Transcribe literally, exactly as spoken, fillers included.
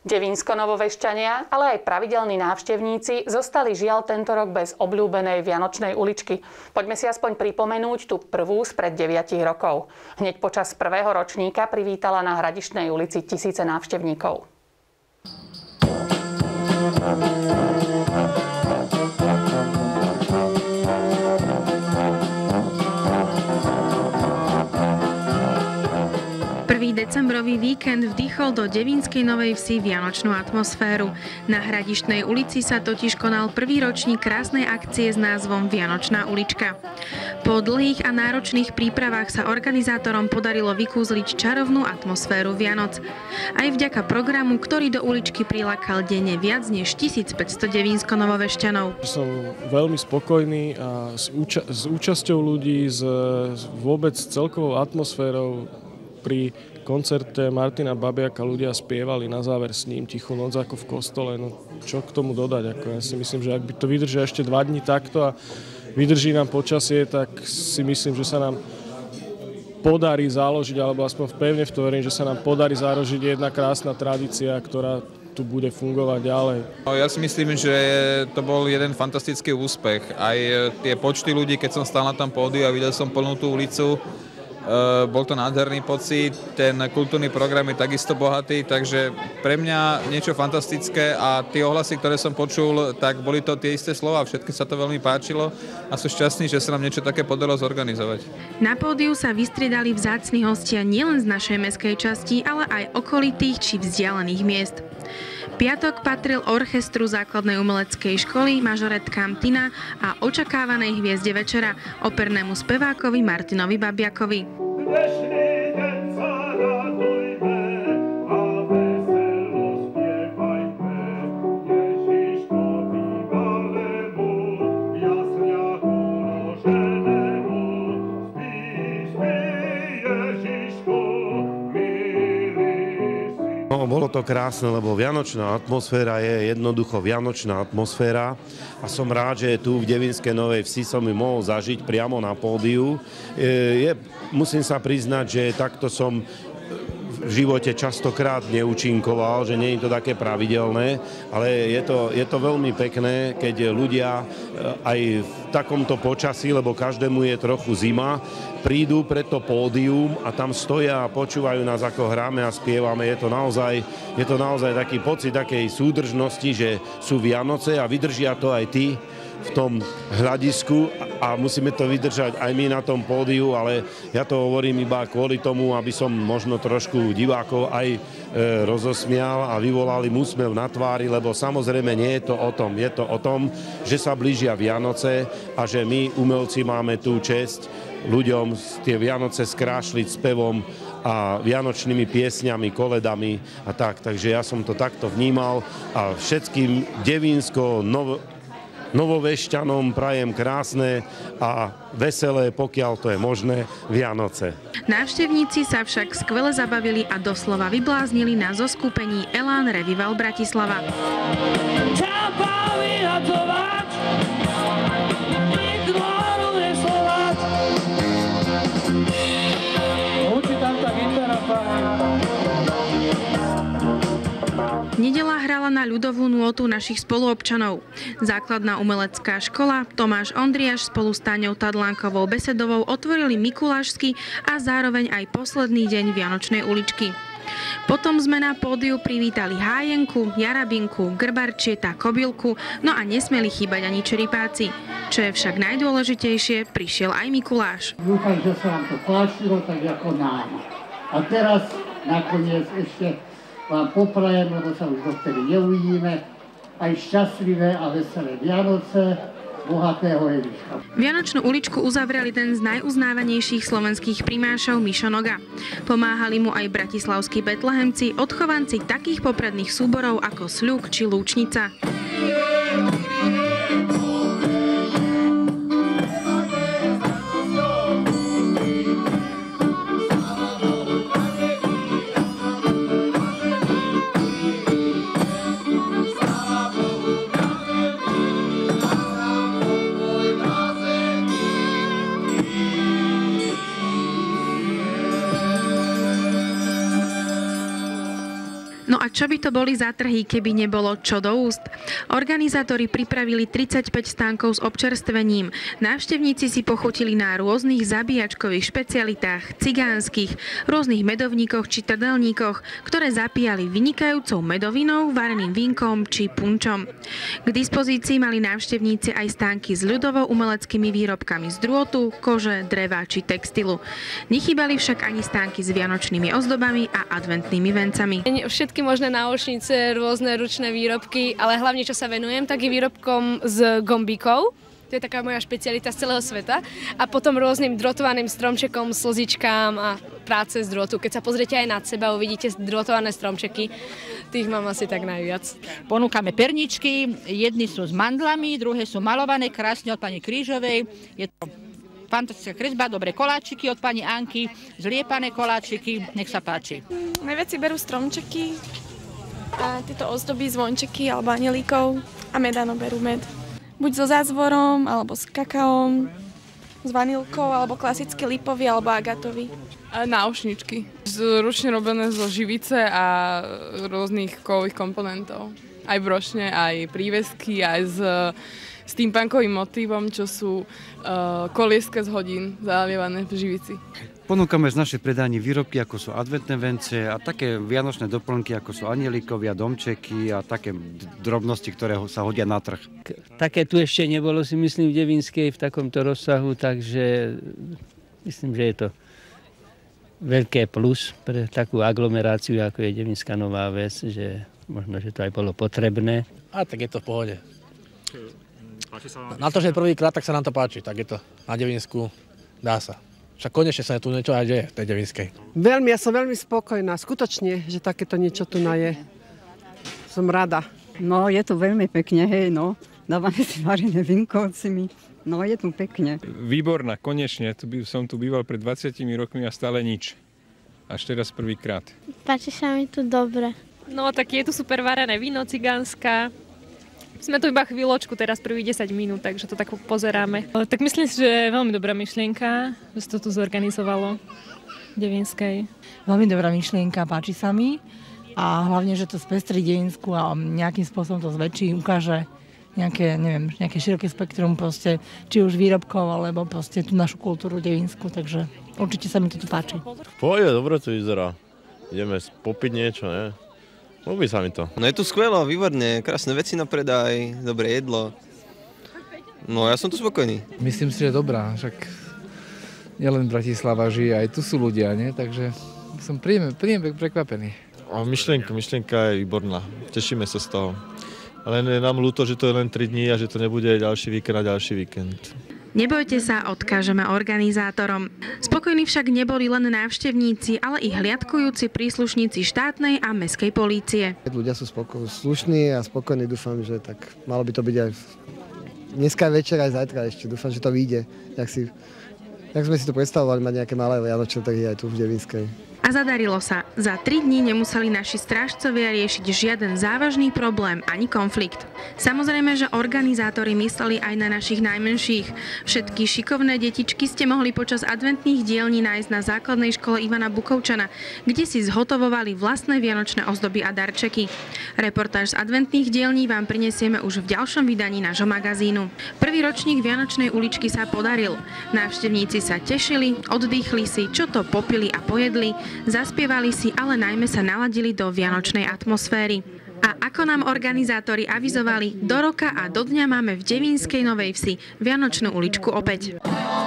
Devínsko-Novovešťania, ale aj pravidelní návštevníci zostali žiaľ tento rok bez obľúbenej Vianočnej uličky. Poďme si aspoň pripomenúť tú prvú spred deviatich rokov. Hneď počas prvého ročníka privítala na Hradištnej ulici tisíce návštevníkov. Decembrový víkend vdýchol do Devínskej Novej Vsi vianočnú atmosféru. Na Hradištnej ulici sa totiž konal prvý ročník krásnej akcie s názvom Vianočná ulička. Po dlhých a náročných prípravách sa organizátorom podarilo vykúzliť čarovnú atmosféru Vianoc. Aj vďaka programu, ktorý do uličky prilákal denne viac než tisícpäťsto devínsko-novovešťanov. Som veľmi spokojný a s, úča- s účasťou ľudí, s vôbec celkovou atmosférou. Pri koncerte Martina Babiaka ľudia spievali na záver s ním Tichú noc ako v kostole. No, čo k tomu dodať? Ako ja si myslím, že ak by to vydrží ešte dva dni takto a vydrží nám počasie, tak si myslím, že sa nám podarí založiť, alebo aspoň pevne v to verím, že sa nám podarí založiť jedna krásna tradícia, ktorá tu bude fungovať ďalej. Ja si myslím, že to bol jeden fantastický úspech. Aj tie počty ľudí, keď som stál na tom pódiu a videl som plnú tú ulicu, Uh, bol to nádherný pocit, ten kultúrny program je takisto bohatý, takže pre mňa niečo fantastické a tie ohlasy, ktoré som počul, tak boli to tie isté slova, všetky sa to veľmi páčilo a sú šťastní, že sa nám niečo také podarilo zorganizovať. Na pódiu sa vystriedali vzácni hostia nielen z našej mestskej časti, ale aj okolitých či vzdialených miest. Piatok patril orchestru základnej umeleckej školy, mažoretkám Tina a očakávanej hviezde večera, opernému spevákovi Martinovi Babiakovi. No, bolo to krásne, lebo vianočná atmosféra je jednoducho vianočná atmosféra a som rád, že tu v Devínskej Novej Vsi som ju mohol zažiť priamo na pódiu. Je, musím sa priznať, že takto som v živote častokrát neúčinkoval, že nie je to také pravidelné, ale je to, je to veľmi pekné, keď ľudia aj v takomto počasí, lebo každému je trochu zima, prídu pred to pódium a tam stoja a počúvajú nás, ako hráme a spievame. Je to naozaj, je to naozaj taký pocit takej súdržnosti, že sú Vianoce a vydržia to aj tí v tom hľadisku a musíme to vydržať aj my na tom pódiu, ale ja to hovorím iba kvôli tomu, aby som možno trošku divákov aj e, rozosmial a vyvolal im úsmev na tvári, lebo samozrejme nie je to o tom. Je to o tom, že sa blížia Vianoce a že my, umelci, máme tú česť ľuďom tie Vianoce skrášliť spevom a vianočnými piesňami, koledami a tak. Takže ja som to takto vnímal a všetkým devínsko novo Novovešťanom prajem krásne a veselé, pokiaľ to je možné, Vianoce. Návštevníci sa však skvele zabavili a doslova vybláznili na zoskupení Elán Revival Bratislava. Nedeľa hrala na ľudovú nôtu našich spoluobčanov. Základná umelecká škola Tomáš Ondriáš spolu s Táňou Tadlánkovou Besedovou otvorili mikulášsky a zároveň aj posledný deň Vianočnej uličky. Potom sme na pódiu privítali Hájenku, Jarabinku, Grbarčieta, Kobylku, no a nesmeli chýbať ani čeripáci. Čo je však najdôležitejšie, prišiel aj Mikuláš. Dúfam, že sa vám to páčilo tak ako nám. A teraz nakoniec ešte vám poprajem, lebo sa už dovtedy neuvidíme, aj šťastlivé a veselé Vianoce, bohatého Ježiška. Vianočnú uličku uzavrel jeden z najuznávanejších slovenských primášov Mišo Noga. Pomáhali mu aj bratislavskí betlehemci, odchovanci takých popredných súborov ako Sľuk či Lúčnica. No a čo by to boli za trhy, keby nebolo čo do úst? Organizátori pripravili tridsaťpäť stánkov s občerstvením. Návštevníci si pochutili na rôznych zabíjačkových špecialitách, cigánskych, rôznych medovníkoch či trdelníkoch, ktoré zapíjali vynikajúcou medovinou, vareným vínkom či punčom. K dispozícii mali návštevníci aj stánky s ľudovou umeleckými výrobkami z drôtu, kože, dreva či textilu. Nechýbali však ani stánky s vianočnými ozdobami a adventnými vencami. Všetky možné náušnice, rôzne ručné výrobky, ale hlavne čo sa venujem, tak je výrobkom z gombíkov. To je taká moja špecialita z celého sveta. A potom rôznym drotovaným stromčekom, slzičkám a práce z drôtu. Keď sa pozriete aj nad seba, uvidíte drotované stromčeky. Tých mám asi tak najviac. Ponúkame perničky, jedni sú s mandlami, druhé sú malované krásne od pani Krížovej. Je to fantastická kresba, dobré koláčiky od pani Anky, zliepané koláčiky, nech sa páči. Najviac si berú stromčeky a tieto ozdoby, zvončeky alebo anelíkov a medano berú med. Buď so zázvorom, alebo s kakaom, s vanilkou, alebo klasicky lipový, alebo agatový. A náušničky. Ručne robené zo živice a rôznych kovových komponentov. Aj brošne, aj prívesky, aj s steampunkovým motívom, čo sú uh, kolieska z hodín zalievané v živici. Ponúkame z našej predajní výrobky, ako sú adventné vence a také vianočné doplnky, ako sú anielikovia, domčeky a také drobnosti, ktoré sa hodia na trh. Také tu ešte nebolo, si myslím, v Devinskej v takomto rozsahu, takže myslím, že je to veľké plus pre takú aglomeráciu, ako je Devinská Nová Ves, že možno, že to aj bolo potrebné. A tak je to v pohode. Na to, že je prvýkrát, tak sa nám to páči, tak je to na Devinsku, dá sa. Však konečne sa tu niečo aj deje v tej Devinskej. Veľmi, ja som veľmi spokojná, skutočne, že takéto niečo tu je. Som rada. No, je tu veľmi pekne, hej, no. Dávame si varené vínko, no, je tu pekne. Výborná, konečne. Tu by, som tu býval pred dvadsiatimi rokmi a stále nič. Až teraz prvýkrát. Páči sa mi tu dobre. No, tak je tu super varené víno cigánska. Sme tu iba chvíľočku, teraz prvých desať minút, takže to tak pozeráme. Tak myslím si, že je veľmi dobrá myšlienka, že sa to tu zorganizovalo v Devinskej. Veľmi dobrá myšlienka, páči sa mi a hlavne, že to spestrí Devinsku a nejakým spôsobom to zväčší, ukáže nejaké, neviem, nejaké široké spektrum proste, či už výrobkov, alebo proste tú našu kultúru Devinsku, takže určite sa mi to tu páči. V pohode, dobre to vyzerá. Ideme popiť niečo, ne? Ľúbi sa mi to. No je tu skvelo, výborne, krásne veci na predaj, dobré jedlo. No ja som tu spokojný. Myslím si, že dobrá, však nielen Bratislava žije, aj tu sú ľudia, nie? Takže som príjemne, príjemne prekvapený. A myšlienka, myšlienka je výborná, tešíme sa z toho. Ale je nám ľúto, že to je len tri dní a že to nebude ďalší víkend a ďalší víkend. Nebojte sa, odkážeme organizátorom. Spokojní však neboli len návštevníci, ale i hliadkujúci príslušníci štátnej a mestskej polície. Ľudia sú spoko- slušní a spokojní, dúfam, že tak malo by to byť aj dneska večer, aj zajtra ešte. Dúfam, že to vyjde, jak, si, jak sme si to predstavovali, mať nejaké malé vianočné trhy aj tu v Devinskej. A zadarilo sa. Za tri dni nemuseli naši strážcovia riešiť žiaden závažný problém ani konflikt. Samozrejme, že organizátori mysleli aj na našich najmenších. Všetky šikovné detičky ste mohli počas adventných dielní nájsť na základnej škole Ivana Bukovčana, kde si zhotovovali vlastné vianočné ozdoby a darčeky. Reportáž z adventných dielní vám prinesieme už v ďalšom vydaní nášho magazínu. Prvý ročník Vianočnej uličky sa podaril. Návštevníci sa tešili, oddychli si, čo to popili a pojedli, zaspievali si, ale najmä sa naladili do vianočnej atmosféry. A ako nám organizátori avizovali, do roka a do dňa máme v Devinskej Novej Vsi Vianočnú uličku opäť.